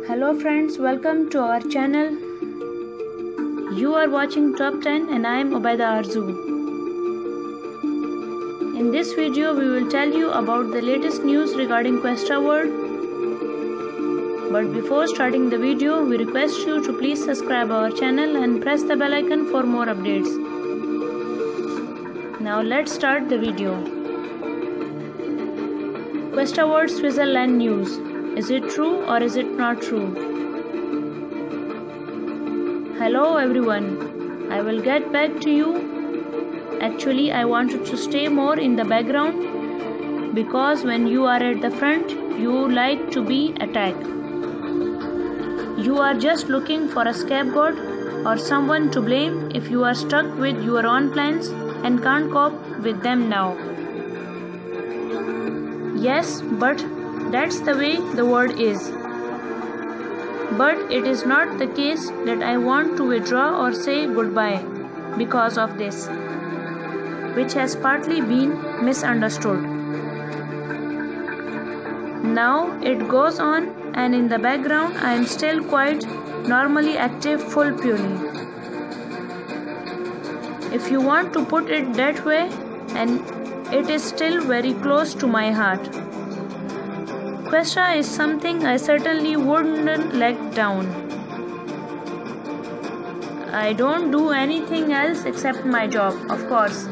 Hello friends, welcome to our channel. You are watching Top 10 and I am Ubaida Arzu. In this video we will tell you about the latest news regarding Questra world. But before starting the video, we request you to please subscribe our channel and press the bell icon for more updates. Now let's start the video. Questra world Switzerland news. Is it true or is it not true? Hello everyone, I will get back to you. Actually, I wanted to stay more in the background because when you are at the front, you like to be attacked. You are just looking for a scapegoat or someone to blame if you are stuck with your own plans and can't cope with them now. Yes, but that's the way the world is. But it is not the case that I want to withdraw or say goodbye because of this, which has partly been misunderstood. Now it goes on, and in the background I am still quite normally active, full purely. If you want to put it that way, and it is still very close to my heart. Questra is something I certainly wouldn't let down. I don't do anything else except my job, of course.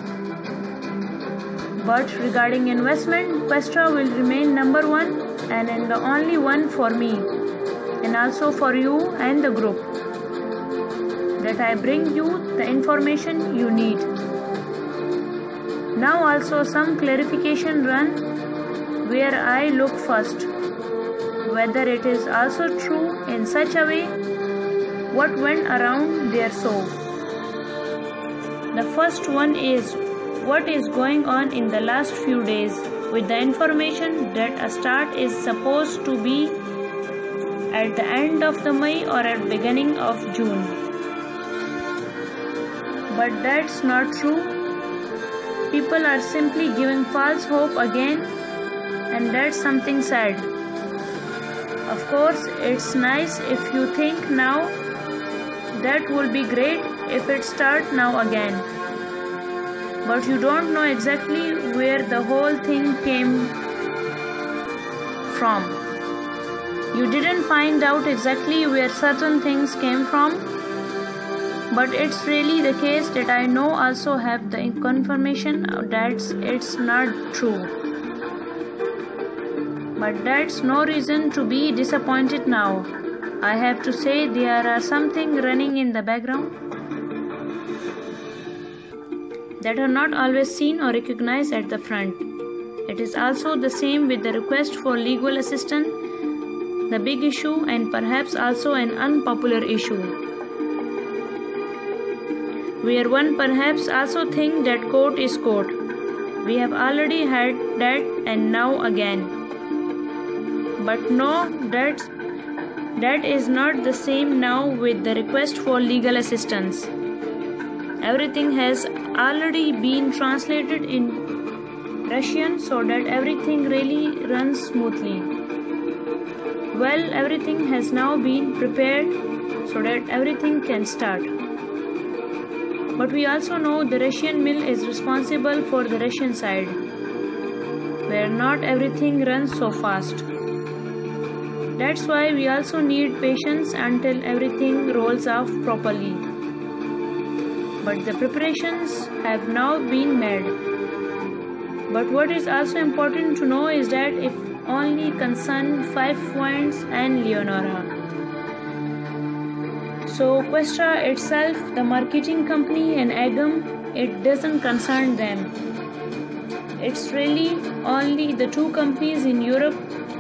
But regarding investment, Questra will remain number one and the only one for me, and also for you and the group, that I bring you the information you need. Now also some clarification run where I look first, whether it is also true in such a way, what went around there. So the first one is what is going on in the last few days with the information that a start is supposed to be at the end of the May or at beginning of June. But that's not true. People are simply giving false hope again, and that's something sad. Of course, it's nice if you think now. That would be great if it starts now again. But you don't know exactly where the whole thing came from. You didn't find out exactly where certain things came from. But it's really the case that I know also have the confirmation that it's not true. But that's no reason to be disappointed now. I have to say there are something running in the background that are not always seen or recognized at the front. It is also the same with the request for legal assistance, the big issue and perhaps also an unpopular issue, where one perhaps also think that court is court. We have already had that and now again. But no, that is not the same now with the request for legal assistance. Everything has already been translated in Russian so that everything really runs smoothly. Well, everything has now been prepared so that everything can start. But we also know the Russian mill is responsible for the Russian side, where not everything runs so fast. That's why we also need patience until everything rolls off properly. But the preparations have now been made. But what is also important to know is that it only concerns 5 points and Leonora. So Questra itself, the marketing company, and Agam, it doesn't concern them. It's really only the 2 companies in Europe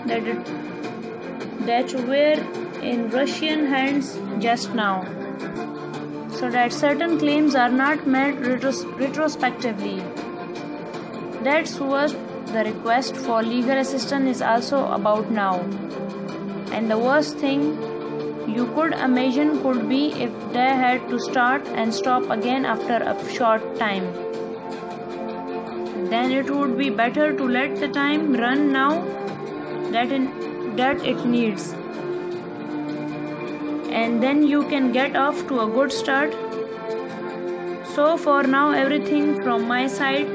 that were in Russian hands just now, so that certain claims are not made retrospectively. That's what the request for legal assistance is also about now. And the worst thing you could imagine could be if they had to start and stop again after a short time. Then it would be better to let the time run now that it needs. and then you can get off to a good start. So for now, everything from my side.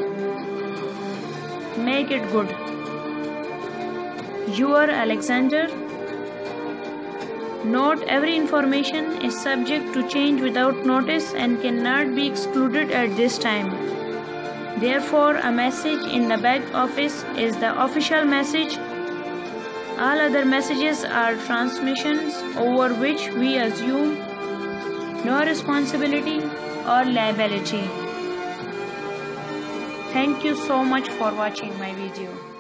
Make it good. Your Alexander. Note: every information is subject to change without notice and cannot be excluded at this time. Therefore, a message in the back office is the official message. All other messages are transmissions over which we assume no responsibility or liability. Thank you so much for watching my video.